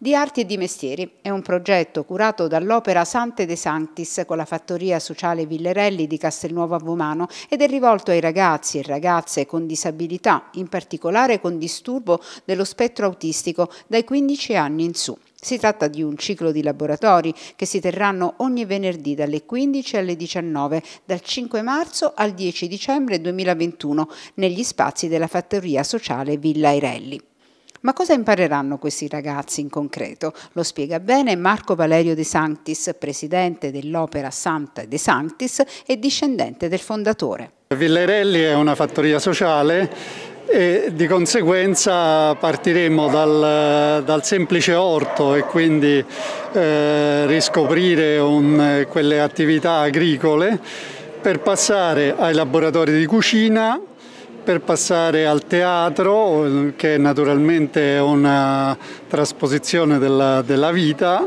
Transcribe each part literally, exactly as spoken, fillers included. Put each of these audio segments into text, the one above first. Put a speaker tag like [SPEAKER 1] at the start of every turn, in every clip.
[SPEAKER 1] Di arti e di mestieri è un progetto curato dall'Opera Sante De Sanctis con la fattoria sociale Villarelli di Castelnuovo Avomano ed è rivolto ai ragazzi e ragazze con disabilità, in particolare con disturbo dello spettro autistico dai quindici anni in su. Si tratta di un ciclo di laboratori che si terranno ogni venerdì dalle quindici alle diciannove, dal cinque marzo al dieci dicembre duemilaventuno, negli spazi della fattoria sociale Villa Airelli. Ma cosa impareranno questi ragazzi in concreto? Lo spiega bene Marco Valerio De Sanctis, presidente dell'Opera Sante De Sanctis e discendente del fondatore.
[SPEAKER 2] Villa Airelli è una fattoria sociale e di conseguenza partiremo dal, dal semplice orto e quindi eh, riscoprire un, quelle attività agricole per passare ai laboratori di cucina, per passare al teatro, che naturalmente è una trasposizione della, della vita,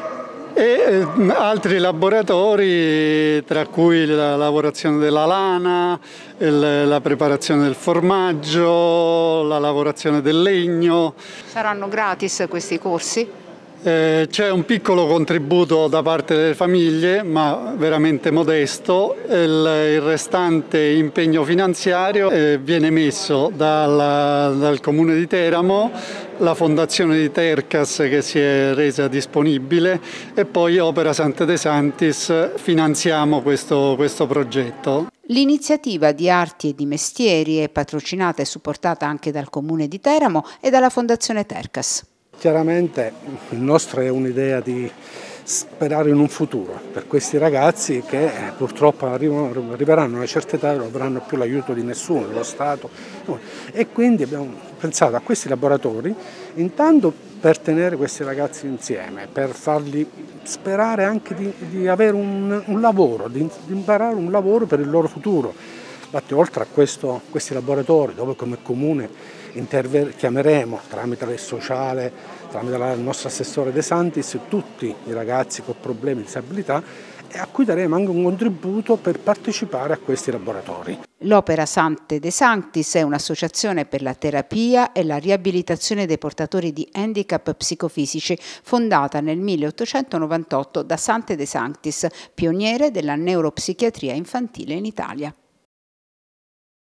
[SPEAKER 2] e altri laboratori, tra cui la lavorazione della lana, il, la preparazione del formaggio, la lavorazione del legno.
[SPEAKER 1] Saranno gratis questi corsi?
[SPEAKER 2] Eh, c'è un piccolo contributo da parte delle famiglie, ma veramente modesto. Il, il restante impegno finanziario eh, viene messo dalla, dal Comune di Teramo, la Fondazione di Tercas che si è resa disponibile e poi Opera Sante De Sanctis finanziamo questo, questo progetto.
[SPEAKER 1] L'iniziativa di arti e di mestieri è patrocinata e supportata anche dal Comune di Teramo e dalla Fondazione Tercas.
[SPEAKER 3] Chiaramente il nostro è un'idea di sperare in un futuro per questi ragazzi che purtroppo arrivano, arriveranno a una certa età e non avranno più l'aiuto di nessuno, dello Stato. E quindi abbiamo pensato a questi laboratori intanto per tenere questi ragazzi insieme, per farli sperare anche di, di avere un, un lavoro, di, di imparare un lavoro per il loro futuro. Infatti, oltre a questo, questi laboratori, dove come comune chiameremo tramite il sociale, tramite il nostro assessore De Sanctis, tutti i ragazzi con problemi di disabilità e a cui daremo anche un contributo per partecipare a questi laboratori.
[SPEAKER 1] L'Opera Sante De Sanctis è un'associazione per la terapia e la riabilitazione dei portatori di handicap psicofisici fondata nel milleottocentonovantotto da Sante De Sanctis, pioniere della neuropsichiatria infantile in Italia.